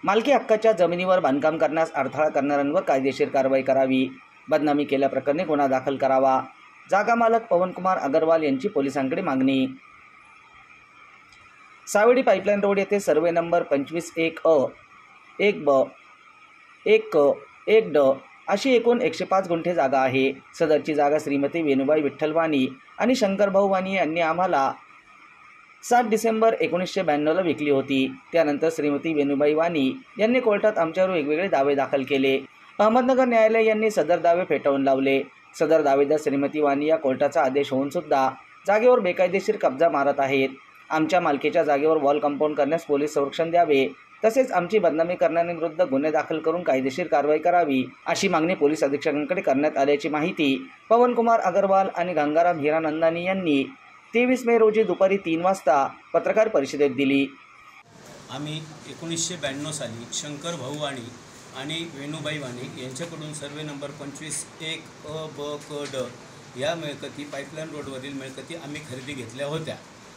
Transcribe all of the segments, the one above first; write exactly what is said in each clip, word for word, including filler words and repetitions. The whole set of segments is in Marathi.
मालकी हक्काच्या जमिनीवर बांधकाम करण्यास अडथळा करणाऱ्यांवर कायदेशीर कारवाई करावी। बदनामी केल्याप्रकरणी गुन्हा दाखल करावा। जागा मालक पवनकुमार अग्रवाल यांची पोलिसांकडे मागणी। सावेडी पाईपलाईन रोड येथे सर्वे नंबर पंचवीस एक अ एक ब एक क एक ड अशी एकूण एकशे पाच गुंठे जागा आहे। सदरची जागा श्रीमती वेणुबाई विठ्ठल वाणी आणि शंकरभाऊ वाणी यांनी आम्हाला सात डिसेंबर एकोणीसशे ब्याण्णवला विकली होती। त्यानंतर श्रीमती वेणुबाई वाणी यांनी कोर्टात आमच्यावर वेगवेगळे दावे दाखल केले। अहमदनगर न्यायालय यांनी सदर दावे फेटाळून लावले। सदर दावेदार श्रीमती वाणी या कोर्टाचा आदेश होऊन सुद्धा जागेवर बेकायदेशीर कब्जा मारत आहेत। आमच्या मालकीच्या जागेवर वॉल कंपाऊंड करण्यास पोलीस संरक्षण द्यावे, तसेच आमची बदनामी करणाऱ्यांविरुद्ध गुन्हे दाखल करून कायदेशीर कारवाई करावी अशी मागणी पोलीस अधीक्षकांकडे करण्यात आल्याची माहिती पवनकुमार अग्रवाल आणि गंगाराम हिरानंदानी यांनी तेवीस मे रोजी दुपारी तीन वाजता पत्रकार परिषदेत दिली। आम्ही एकोणीसशे ब्याण्णव साली शंकर भाऊ वाणी आणि वेणुबाई वाणी यांच्याकडून सर्वे नंबर पंचवीस एक अ ब क ड या मिळकती पाईपलाईन रोडवरील मिळकती आम्ही खरेदी घेतल्या होत्या।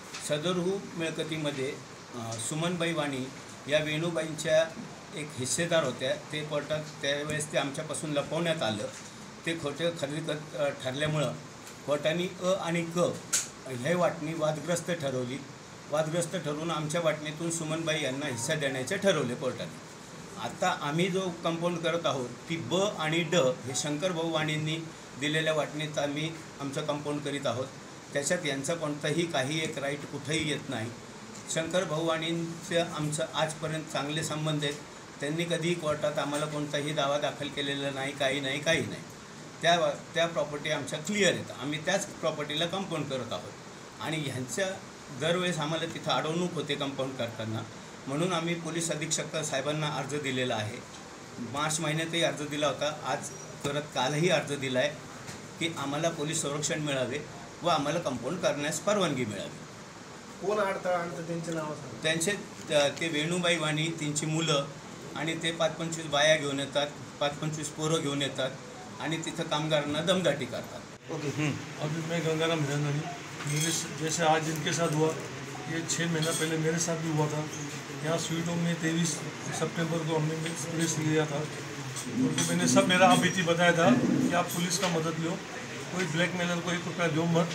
सदरहू मिळकतीमध्ये सुमनबाई वाणी या वेणुबाईंच्या एक हिस्सेदार होत्या। ते कोर्टात त्यावेळेस ते आमच्यापासून लपवण्यात आलं। ते खोटे खरेदी करत ठरल्यामुळं कोर्टाने अ आणि क हे वाटणी वादग्रस्त ठरवली। वादग्रस्त ठरवून आमच्या वाटणीतून सुमनबाई यांना हिस्सा देण्याचे ठरवले कोर्टाने। आता आम्ही जो कंपाऊंड करत आहोत ती ब आणि ड हे शंकरभाऊ वाणींनी दिलेल्या वाटणीत आम्ही आमचं कंपाऊंड करीत आहोत। त्याच्यात यांचा कोणताही काही एक राईट कुठेही येत नाही। शंकरभाऊ वाणींचे आमचं आजपर्यंत चांगले संबंध आहेत। त्यांनी कधीही कोर्टात आम्हाला कोणताही दावा दाखल केलेला नाही, काही नाही काही नाही। त्या त्या प्रॉपर्टी आमच्या क्लिअर आहेत। आम्ही त्याच प्रॉपर्टीला कंपाऊंड करत आहोत आणि ह्यांच्या दरवेळेस आम्हाला तिथं अडवणूक होते कंपाऊंड करताना, म्हणून आम्ही पोलीस अधीक्षक साहेबांना अर्ज दिलेला आहे। मार्च महिन्यातही अर्ज दिला होता, आज परत कालही अर्ज दिला आहे की आम्हाला पोलीस संरक्षण मिळावे व आम्हाला कंपाऊंड करण्यास परवानगी मिळावी। कोण अडथळा आणतं त्यांचे नाव सांगा। त्यांचे ते वेणुबाई वाणी, त्यांची मुलं आणि ते पाच पंचवीस बाया घेऊन येतात, पाच पंचवीस पोरं घेऊन येतात आणि तिथं कामगारांना दमदाटी करतात। ओके। अभी मैं गंगाराम हिरानंदानी, मेरे जैसे आज इनके साथ हुआ, ये छः महीना पहले मेरे साथ भी हुआ था। यहाँ स्वीट होम में तेईस सितंबर को हमने प्रेस लिया था। उनको मैंने सब मेरा बीती बताया था कि आप पुलिस का मदद लो, कोई ब्लैकमेलर को एक रुपया दो मत,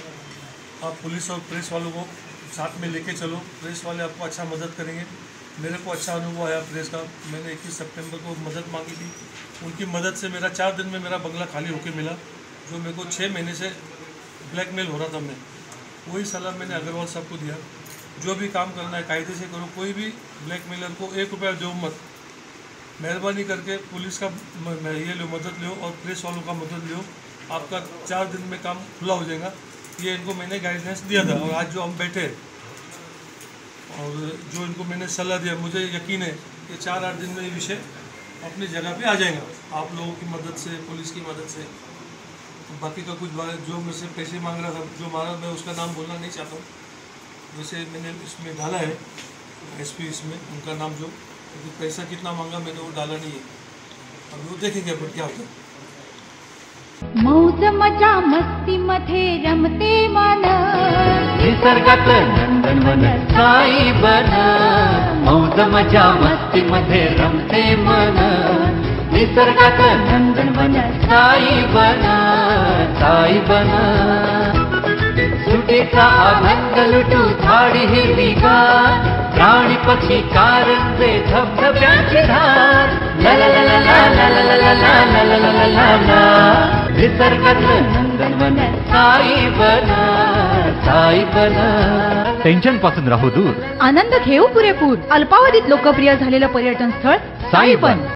आप पुलिस और प्रेस वालों को साथ में लेके चलो, प्रेस वाले आपको अच्छा मदद करेंगे। मेरे को अच्छा अनुभव आया प्रेस का। मैंने इक्कीस सितंबर को मदद मांगी थी, उनकी मदद से मेरा चार दिन में मेरा बंगला खाली होके मिला, जो मेरे को छः महीने से ब्लैकमेल हो रहा था। मैं वही सलाह मैंने अग्रवाल साहब को दिया, जो भी काम करना है कायदे से करो, कोई भी ब्लैकमेलर को एक रुपया दो मत, मेहरबानी करके पुलिस का ये लो मदद लो और प्रेस वालों का मदद लो, आपका चार दिन में काम खुला हो जाएगा। ये इनको मैंने गाइडेंस दिया था और आज जो हम बैठे और जो इनको मैंने सलाह दिया, मुझे यकीन है कि चार आठ दिन में ये विषय अपनी जगह पे आ जाएगा, आप लोगों की मदद से, पुलिस की मदद से। बाकी का कुछ जो मुझसे पैसे मांग रहा था, जो मांगा, मैं उसका नाम बोलना नहीं चाहता हूँ। वैसे मैंने इसमें डाला है एसपी, इसमें उनका नाम जो, क्योंकि पैसा कितना मांगा मैंने वो डाला नहीं है। अब वो देखेंगे अपन क्या होता है। मौज मजा मस्ती मध्ये रमते मन, निसर्गात नंदनवन साई बन। मौज मजा मस्ती मध्ये रमते मन, निसर्गात नंदनवन साई बन साई बन। सुटीचा आनंद लुटू झाडी हिरवीगार, प्राणी पक्षी कारंजे धबधब्याची धार। ला ला ला ला ला ला ला ला ला ला ला ला ला। निसर्गातलं नंदनवन साई बन साई बन। टेन्शन पासून राहू दूर, आनंद घेऊ पुरेपूर। अल्पावधीत लोकप्रिय झालेलं पर्यटन स्थळ साई बन।